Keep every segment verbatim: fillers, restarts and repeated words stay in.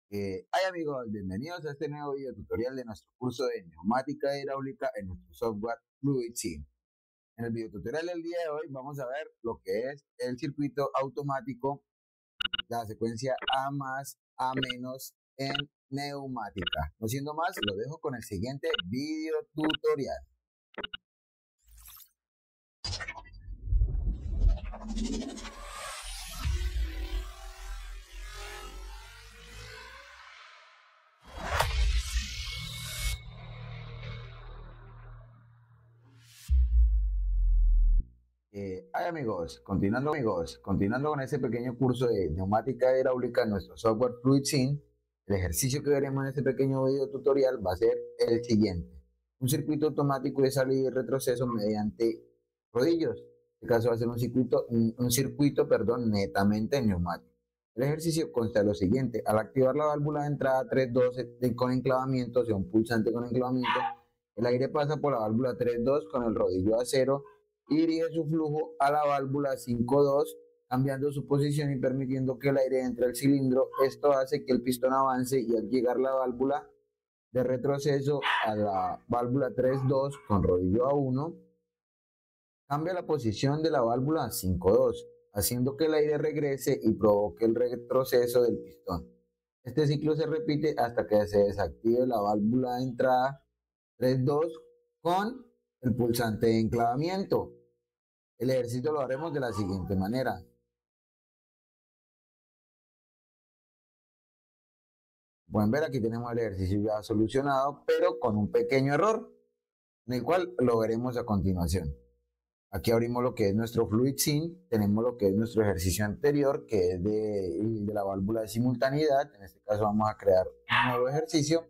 Eh, hey amigos, bienvenidos a este nuevo video tutorial de nuestro curso de neumática hidráulica en nuestro software FluidSim. En el video tutorial del día de hoy vamos a ver lo que es el circuito automático, la secuencia A más A menos en neumática. No siendo más, lo dejo con el siguiente video tutorial. Eh, ay amigos, continuando amigos, continuando con este pequeño curso de neumática hidráulica en nuestro software FluidSim, el ejercicio que veremos en este pequeño video tutorial va a ser el siguiente: un circuito automático de salida y retroceso mediante rodillos. En este caso va a ser un circuito, un, un circuito perdón, netamente neumático. El ejercicio consta de lo siguiente: al activar la válvula de entrada tres doce con enclavamiento, o sea un pulsante con enclavamiento, el aire pasa por la válvula tres dos con el rodillo a cero y dirige su flujo a la válvula cinco dos, cambiando su posición y permitiendo que el aire entre al cilindro. Esto hace que el pistón avance y al llegar la válvula de retroceso a la válvula tres dos con rodillo a uno, cambia la posición de la válvula a cinco dos, haciendo que el aire regrese y provoque el retroceso del pistón. Este ciclo se repite hasta que se desactive la válvula de entrada tres dos con el pulsante de enclavamiento. El ejercicio lo haremos de la siguiente manera. Pueden ver, aquí tenemos el ejercicio ya solucionado, pero con un pequeño error, en el cual lo veremos a continuación. Aquí abrimos lo que es nuestro FluidSim, tenemos lo que es nuestro ejercicio anterior, que es de, de la válvula de simultaneidad. En este caso vamos a crear un nuevo ejercicio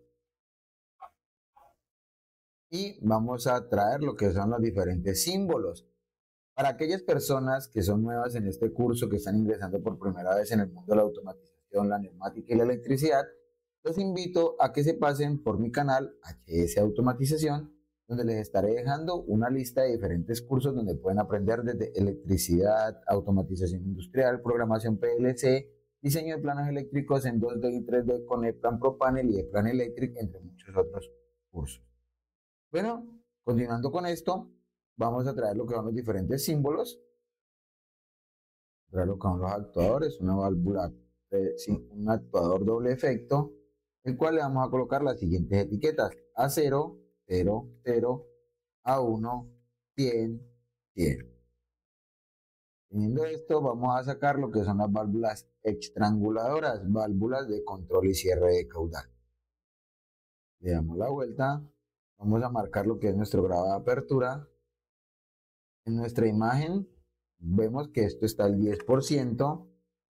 y vamos a traer lo que son los diferentes símbolos. Para aquellas personas que son nuevas en este curso, que están ingresando por primera vez en el mundo de la automatización, la neumática y la electricidad, los invito a que se pasen por mi canal H S Automatización, donde les estaré dejando una lista de diferentes cursos donde pueden aprender desde electricidad, automatización industrial, programación P L C, diseño de planos eléctricos en dos D y tres D con E-Plan Pro Panel y E-Plan Electric, entre muchos otros cursos. Bueno, continuando con esto, vamos a traer lo que son los diferentes símbolos, traer lo que son los actuadores, una válvula, eh, un actuador doble efecto, el cual le vamos a colocar las siguientes etiquetas: A cero, cero, cero, A uno, cien, cien. Teniendo esto, vamos a sacar lo que son las válvulas estranguladoras, válvulas de control y cierre de caudal. Le damos la vuelta, vamos a marcar lo que es nuestro grado de apertura. En nuestra imagen vemos que esto está al diez por ciento.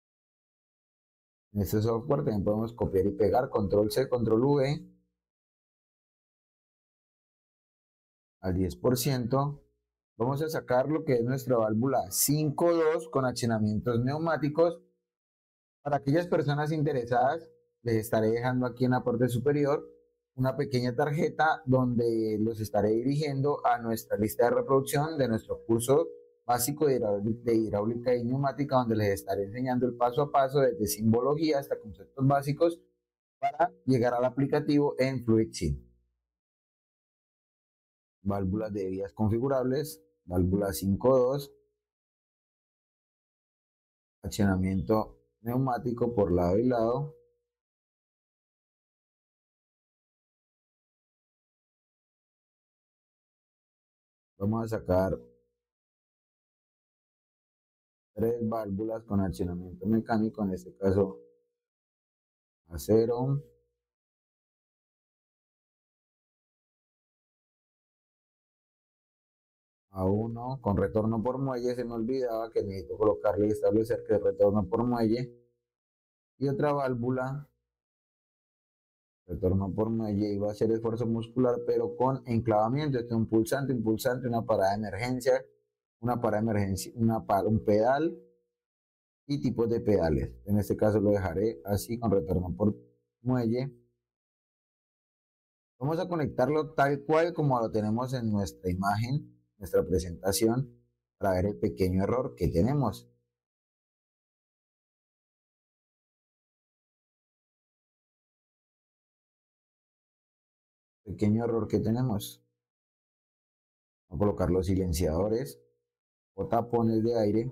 En este software también podemos copiar y pegar, control C, control V, al diez por ciento. Vamos a sacar lo que es nuestra válvula cinco dos con accionamientos neumáticos. Para aquellas personas interesadas, les estaré dejando aquí en la parte superior una pequeña tarjeta donde los estaré dirigiendo a nuestra lista de reproducción de nuestro curso básico de hidráulica y neumática, donde les estaré enseñando el paso a paso desde simbología hasta conceptos básicos para llegar al aplicativo en FluidSim. Válvulas de vías configurables, válvula cinco dos, accionamiento neumático por lado y lado, vamos a sacar tres válvulas con accionamiento mecánico, en este caso A cero, A uno con retorno por muelle. Se me olvidaba que necesito colocarle y establecer que es retorno por muelle, y otra válvula retorno por muelle, y va a ser esfuerzo muscular pero con enclavamiento. Este es un pulsante, un pulsante, una parada de emergencia, una parada de emergencia, una para, un pedal y tipos de pedales. En este caso lo dejaré así, con retorno por muelle. Vamos a conectarlo tal cual como lo tenemos en nuestra imagen, nuestra presentación, para ver el pequeño error que tenemos. pequeño error que tenemos. Vamos a colocar los silenciadores o tapones de aire.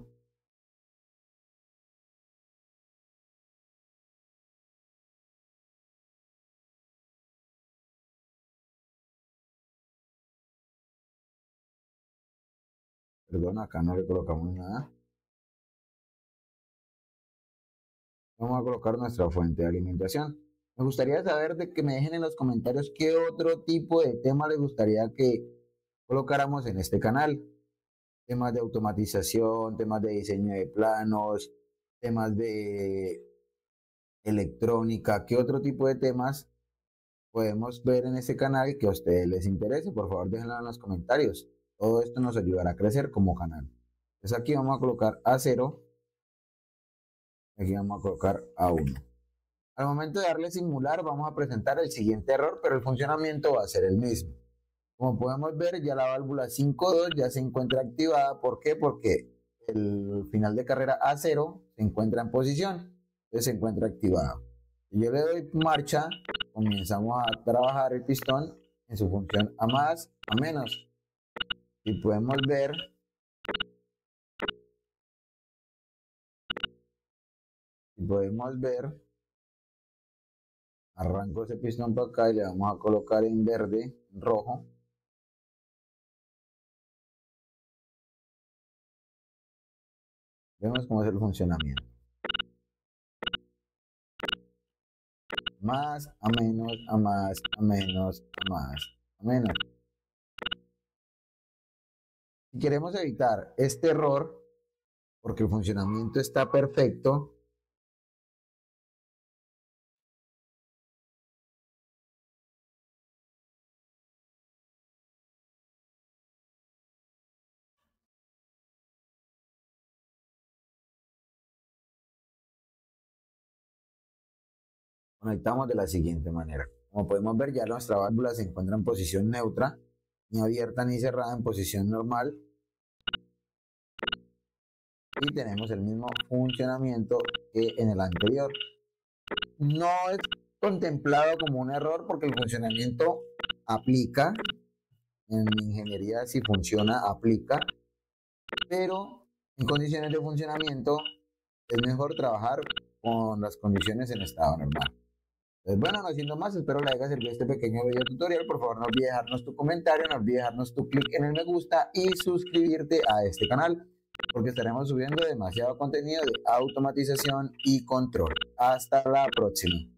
Perdón, acá no le colocamos nada. Vamos a colocar nuestra fuente de alimentación. Me gustaría saber de que me dejen en los comentarios qué otro tipo de tema les gustaría que colocáramos en este canal. Temas de automatización, temas de diseño de planos, temas de electrónica, qué otro tipo de temas podemos ver en este canal que a ustedes les interese. Por favor, déjenlo en los comentarios. Todo esto nos ayudará a crecer como canal. Entonces aquí vamos a colocar A cero. Aquí vamos a colocar A uno. Al momento de darle simular, vamos a presentar el siguiente error, pero el funcionamiento va a ser el mismo. Como podemos ver, ya la válvula cinco dos ya se encuentra activada. ¿Por qué? Porque el final de carrera A cero se encuentra en posición, entonces se encuentra activado. Si yo le doy marcha, comenzamos a trabajar el pistón en su función a más, a menos. Y podemos ver y podemos ver arranco ese pistón para acá y le vamos a colocar en verde, en rojo. Vemos cómo es el funcionamiento. Más, a menos, a más, a menos, a más, a menos. Si queremos evitar este error, porque el funcionamiento está perfecto, conectamos de la siguiente manera. Como podemos ver, ya nuestra válvula se encuentra en posición neutra, ni abierta ni cerrada, en posición normal. Y tenemos el mismo funcionamiento que en el anterior. No es contemplado como un error porque el funcionamiento aplica. En ingeniería, si funciona, aplica. Pero en condiciones de funcionamiento es mejor trabajar con las condiciones en estado normal. Pues bueno, no siendo más, espero le haya servido este pequeño video tutorial. Por favor, no olvides dejarnos tu comentario, no olvides dejarnos tu clic en el me gusta y suscribirte a este canal, porque estaremos subiendo demasiado contenido de automatización y control. Hasta la próxima.